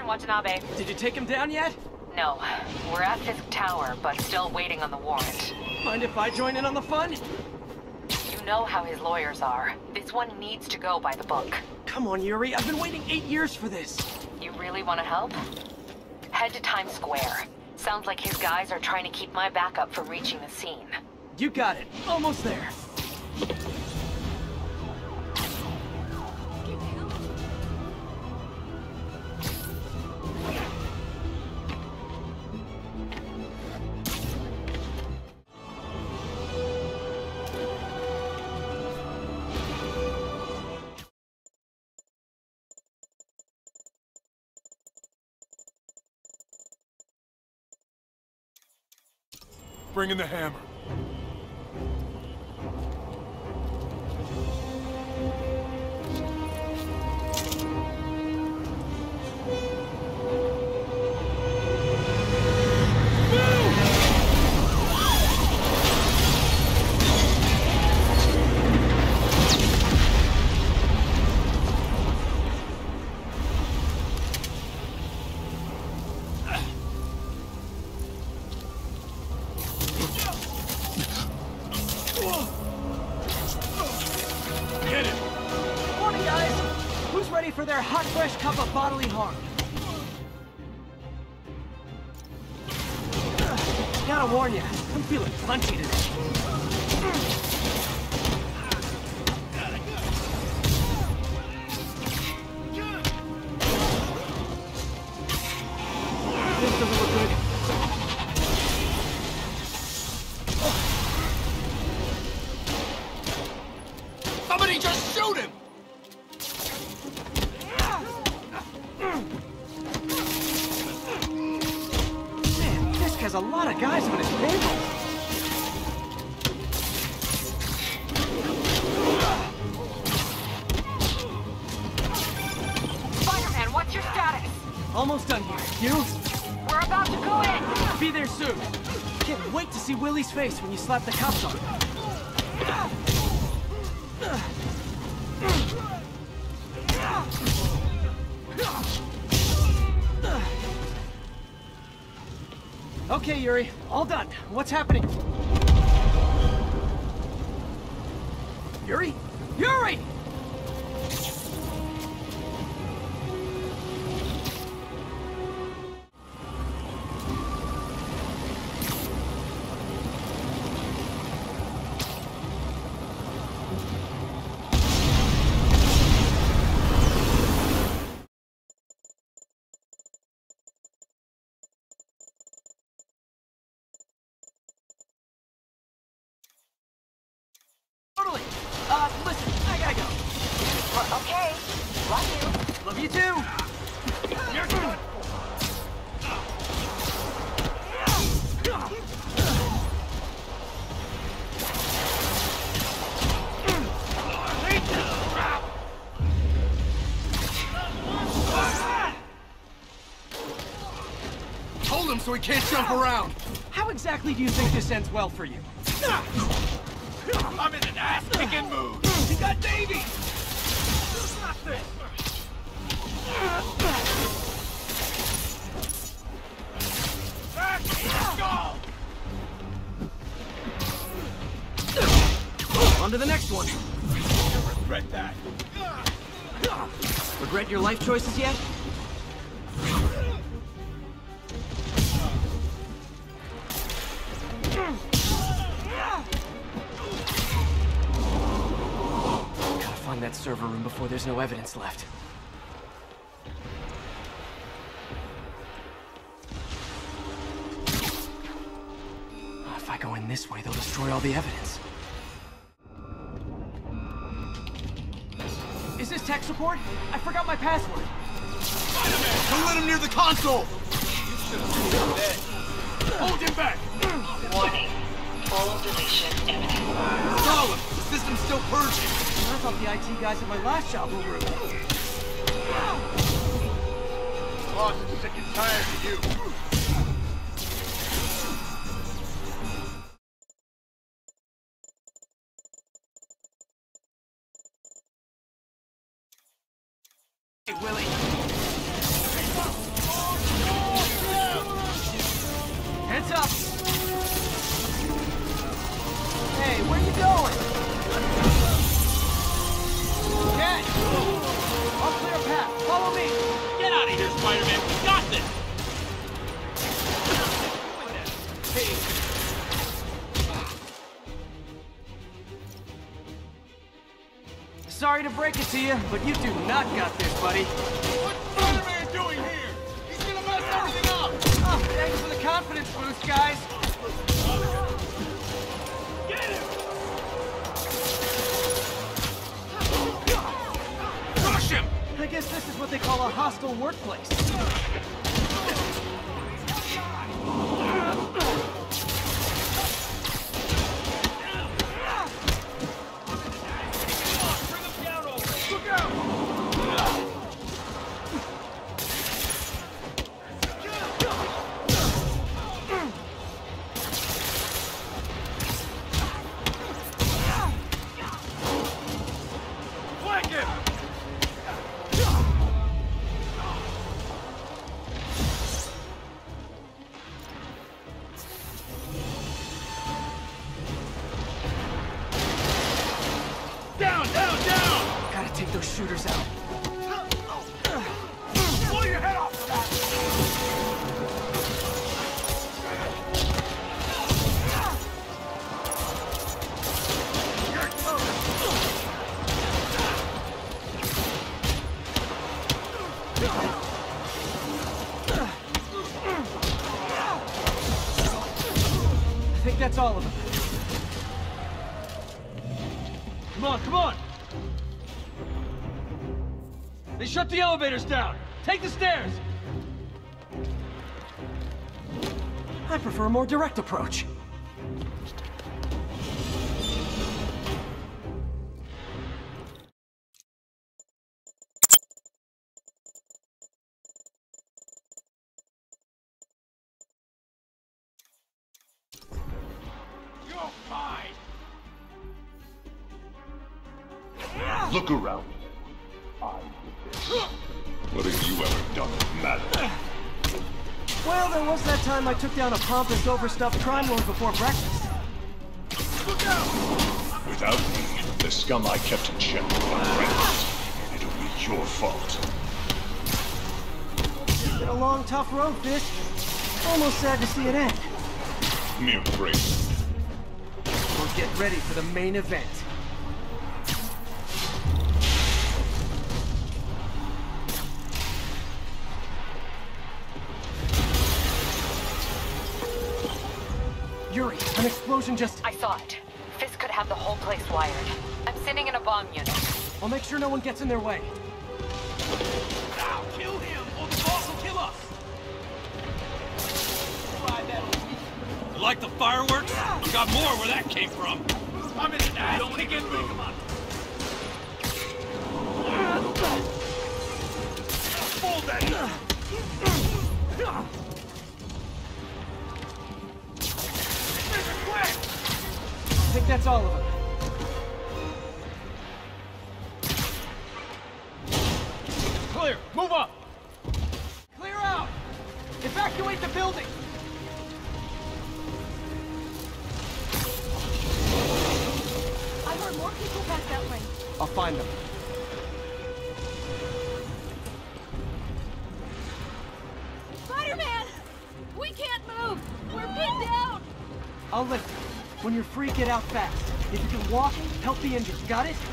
Watanabe. Did you take him down yet? No. We're at Fisk Tower, but still waiting on the warrant. Mind if I join in on the fun? You know how his lawyers are. This one needs to go by the book. Come on, Yuri. I've been waiting 8 years for this. You really want to help? Head to Times Square. Sounds like his guys are trying to keep my backup from reaching the scene. You got it. Almost there. Bring in the hammer. For their hot, fresh cup of bodily harm. Gotta warn you, I'm feeling punchy today. This doesn't look good. Somebody just shoot him! Has a lot of guys on his payroll. Spider-Man, what's your status? Almost done here. You? We're about to go in. Be there soon. Can't wait to see Willie's face when you slap the cuffs on him. Okay, Yuri. All done. What's happening? Yuri? Yuri! Totally. Listen, I gotta go. Well, okay. Love you. Love you too. You're good. Hold him so he can't jump around. How exactly do you think this ends well for you? I'm in an ass-kicking mood. He got Davey. On to the next one. You'll regret that. Regret your life choices yet? Gotta find that server room before there's no evidence left. If I go in this way, they'll destroy all the evidence. Is this tech support? I forgot my password. Spider-Man, don't let him near the console! Hold him back! Warning. Full deletion imminent. Solid! The system's still purging! I thought the IT guys at my last job were rude. Boss is sick and tired of you. Hey, Willie. Sorry to break it to you, but you do not got this, buddy. What's Spider-Man doing here? He's gonna mess everything up! Oh, thanks for the confidence boost, guys. Get him! Crush him! I guess this is what they call a hostile workplace. Take those shooters out. Blow your head off for that! I think that's all of them. Come on, come on! They shut the elevators down! Take the stairs! I prefer a more direct approach. You're fine! Look around. What have you ever done that matters? Well, there was that time I took down a pompous, overstuffed crime lord before breakfast. Look out! Without me, the scum I kept in check would run rampant. It'll be your fault. It's been a long, tough road, Fisk. Almost sad to see it end. Mere break. We'll get ready for the main event. Yuri, an explosion just... I saw it. Fisk could have the whole place wired. I'm sending in a bomb unit. I'll make sure no one gets in their way. Now, kill him, or the boss will kill us! You like the fireworks? We got more where that came from. I'm in an ass. Don't kick move. Come on. Hold that. I think that's all of them. Clear. Move up. Clear out! Evacuate the building! I heard more people back that way. I'll find them. Spider-Man! We can't move! We're pinned down! I'll lift you. When you're free, get out fast. If you can walk, help the injured. Got it?